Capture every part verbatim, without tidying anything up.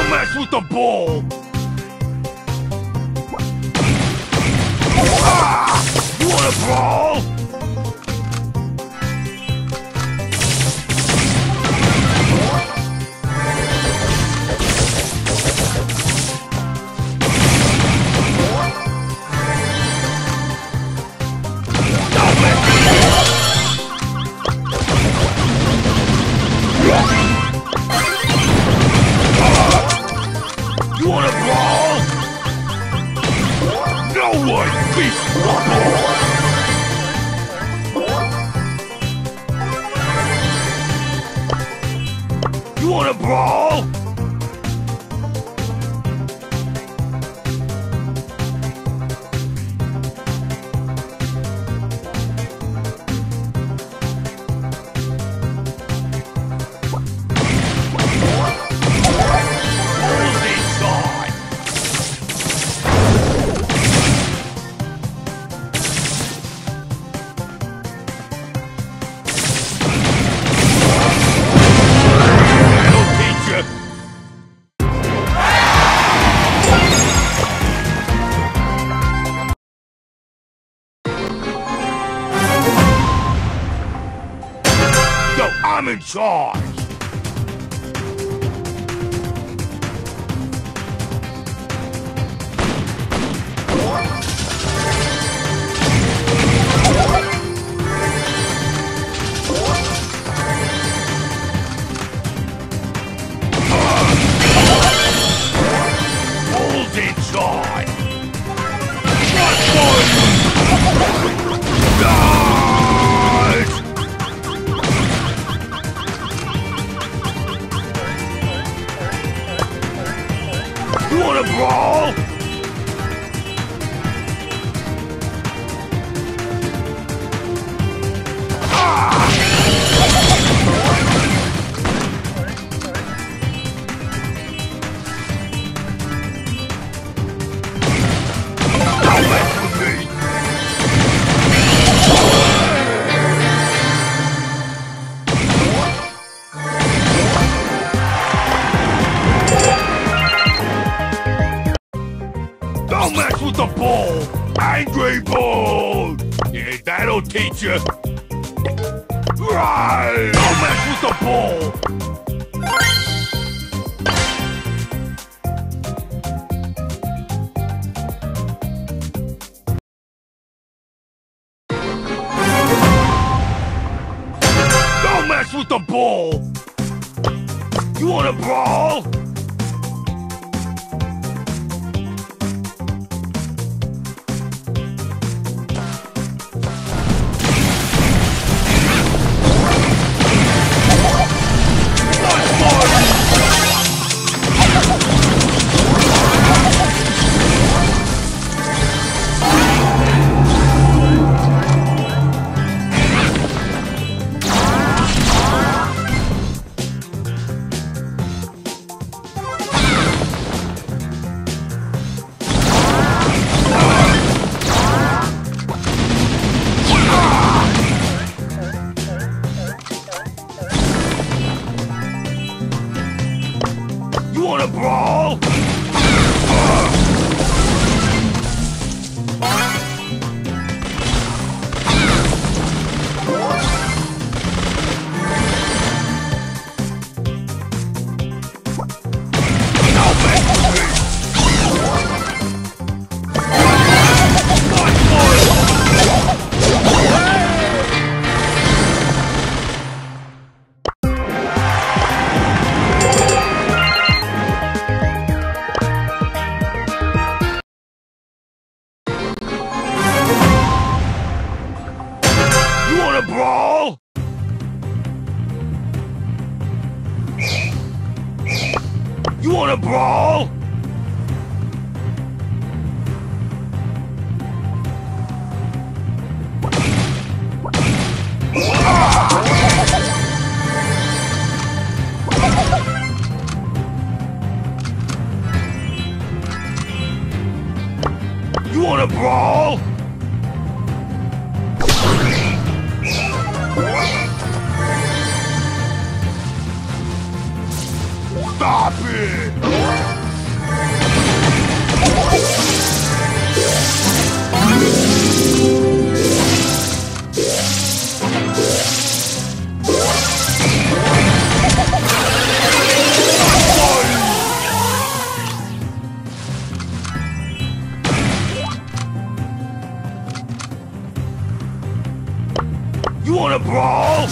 Don't mess with the ball! Ah! You wanna brawl? You wanna brawl? No one beats Rubble! You wanna brawl? I'm in charge! Who's in charge? What for you? You wanna brawl? Ah! Don't mess with me! Don't mess with the ball! Angry ball! Yeah, that'll teach you! Right! Don't mess with the ball! Don't mess with the ball! You wanna brawl? You wanna brawl? Brawl? You wanna brawl? You wanna brawl? Stop it! You wanna brawl?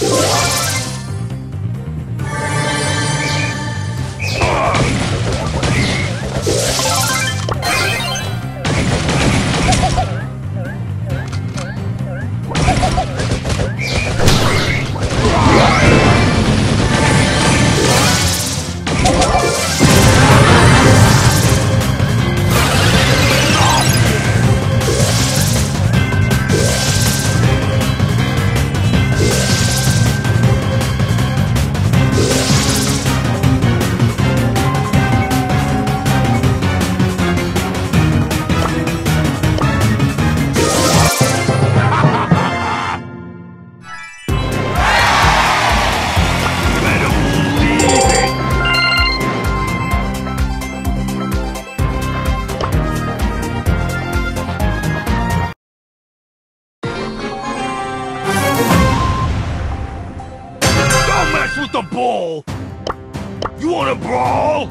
With the ball! You wanna brawl?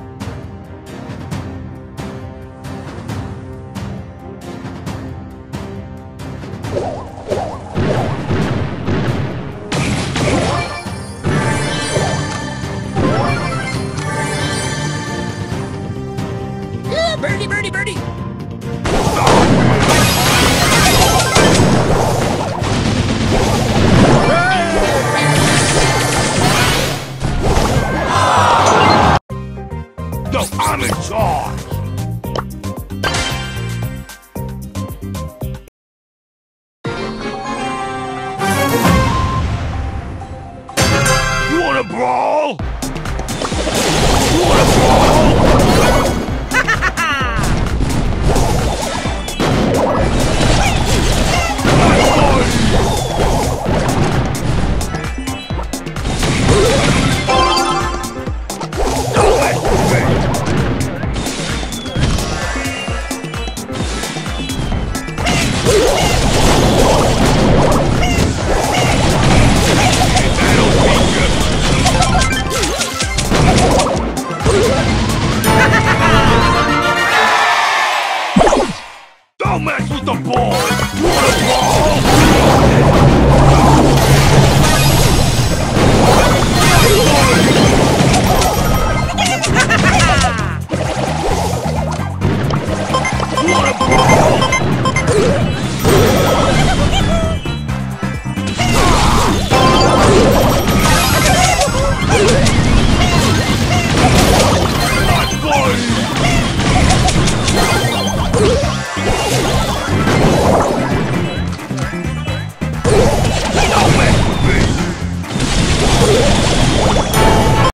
Yeah, birdie, birdie, birdie! No, I'm in charge!